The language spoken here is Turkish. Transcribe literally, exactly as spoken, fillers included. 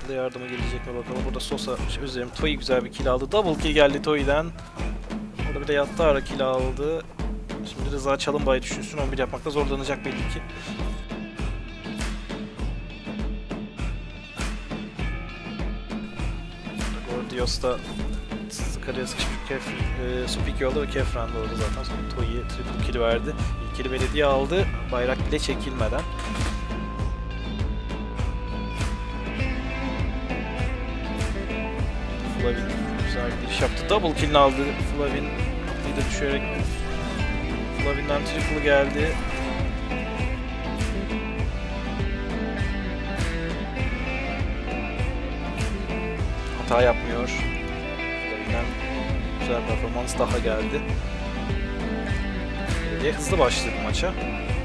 Burada yardıma gelecek mi bakalım. Burada Sosa, şey, özür dilerim, Toyi güzel bir kill aldı. Double kill geldi Toyi'den. Orada bir de Yattara kill aldı. Şimdi Rıza Çalınbay düşünsün. on bir yapmakta zorlanacak belli ki. Gordios da karıya sıkışmış Kef, e, Supik yolda ve Kefran da orada zaten. Sonra Toyi'ye triple kill verdi. İlk kill'i belediye aldı. Bayrak bile çekilmeden. Flavin güzel bir giriş yaptı. Double kill'ini aldı. Flavin bir de düşerek Flavin'den triple geldi. Hata yapmıyor. Flavin'den güzel performans daha geldi. Belediye hızlı başladı maça.